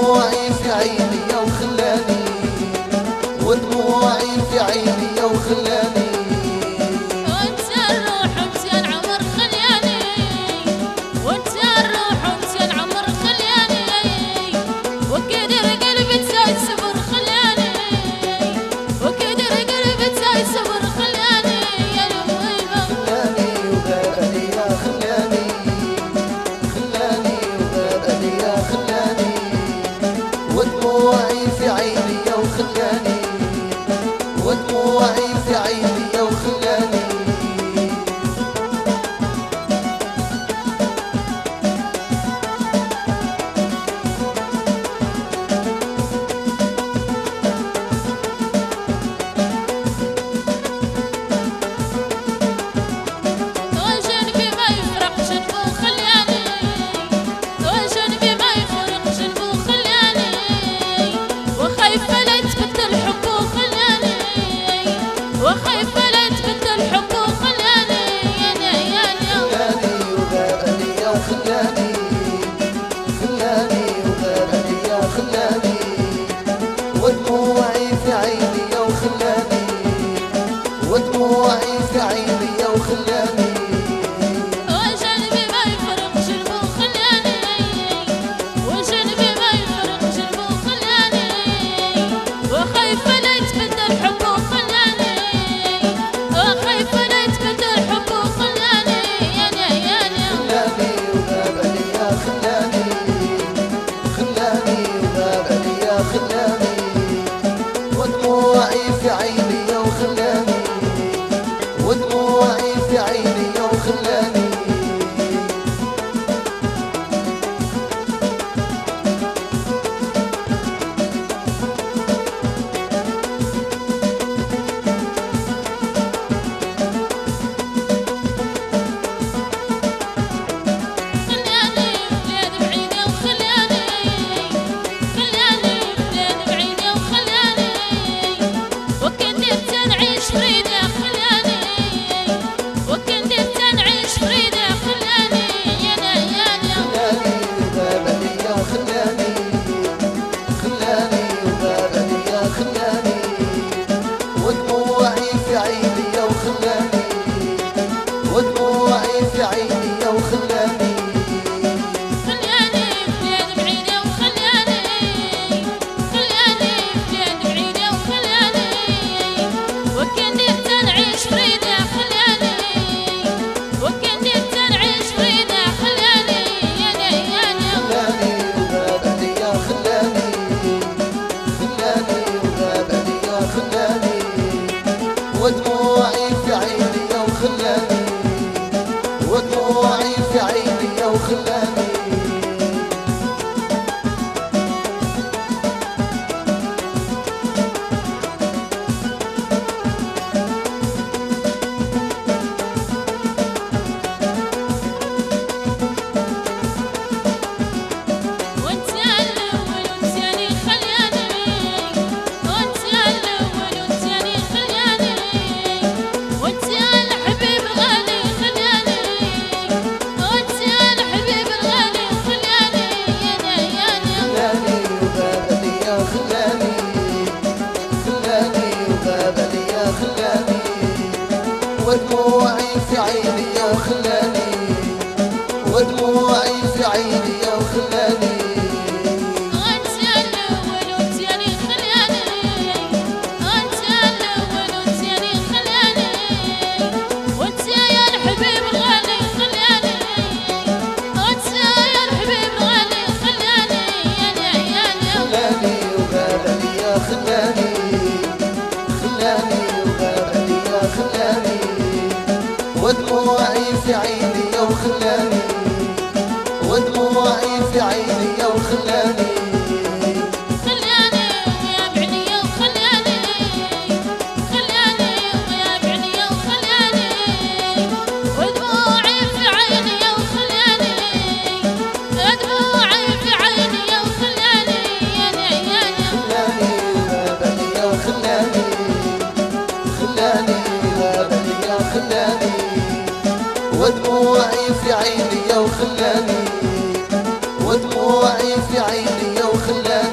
ودموعي في عيني وخلاني، ودموعي في عيني وخلاني. وانت الروح وانت العمر خلاني، وانت الروح وانت العمر خلاني، وقدر قلبي تساي صبر خلاني، وقدر قلبي تساي صبر خلاني يا المهيبة. خلاني وغابني يا خلاني، خلاني وغابني يا خلاني، ودموعي في عيني وخلاني، ودموعي في عيني وخلاني. وجنبي ما يفرق جنبه خلاني، وجنبي ما يفرق جنبه خلاني، وخايفة لا يتبدل حبه خلاني، وخايفة لا يتبدل حبه خلاني يا خلاني وغابني يا خلاني، خلاني وغابني يا خلاني، ودموعي في عيني وخلاني، ودموعي في عيني وخلاني. وجنبي ما يفرق جنبه خلاني، وجنبي ما يفرق جنبه خلاني، وخايفة لا يتبدل حبه خلاني، وخايفة لا يتبدل حبه خلاني خلاني وغابني يا خلاني، خلاني وغابني يا خلاني، ودموعي في عيني وخلاني، ودموعي في عيني وخلاني. خلاني بلاد بعيدة وخلاني، خلاني بلاد بعيدة وخلاني، وكنت نعيش فريدة خلاني، وكنت نعيش فريدة خلاني خلاني وغابني يا خلاني، خلاني وغابني يا خلاني، ودموعي في عيني وخلاني، ودموعي في عيني وخلاني. خلاني بلاد بعيدة وخلاني، خلاني بلاد بعيدة وخلاني، وكنت نعيش فريدة خلاني، وكنت نعيش فريدة خلاني خلاني وغابني يا خلاني، خلاني وغابني يا خلاني، ودموعي في عيني وخلاني، ودموعي في عيني وخلاني. وانت الاول وانتاني خلاني، وانت الاول وانتاني خلاني، وانت الحبيب الغالي خلاني، وانت الحبيب الغالي خلاني خلاني وغابني يا خلاني، خلاني وغابني يا خلاني، ودموعي في عيني وخلاني، ودموعي في عيني وخلاني. وانت الاول وانتاني خلاني، وانت الاول وانتاني خلاني، وانت يا الحبيب الغالي خلاني، وانت يا الحبيب الغالي خلاني خلاني وغابني يا خلاني، خلاني وغابني يا خلاني، ودموعي في عيني وخلاني، ودموعي في عيني وخلاني. خلاني ويا بعيني وخلاني، خلاني ويا بعيني وخلاني، ودموعي في عيني وخلاني، ودموعي في عيني وخلاني خلاني وغابني يا خلاني، خلاني وغابني يا خلاني، ودموعي في عيني وخلاني، ودموعي في عيني وخلاني.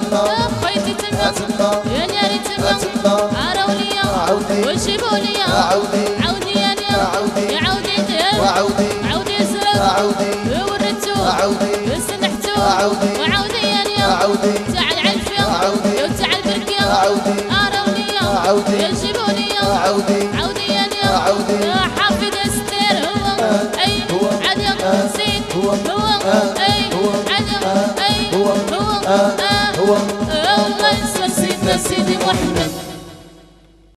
تما خيتي تما تما يا ناري تما تما عراوليا عودي وجيبوا ليا عودي عودي يا عودي يا عودي وعودي عودي زرق عودي وردتو عودي سنحتو عودي وعودي يا عودي تعال علفيا عودي وتعال بركيا عودي عراوليا عودي يا جيبوا ليا عودي عودي يا عودي حافظ استير هو اي عدم زين هو اي عدم اي هو هو الله يسر سيدنا سيدي محمد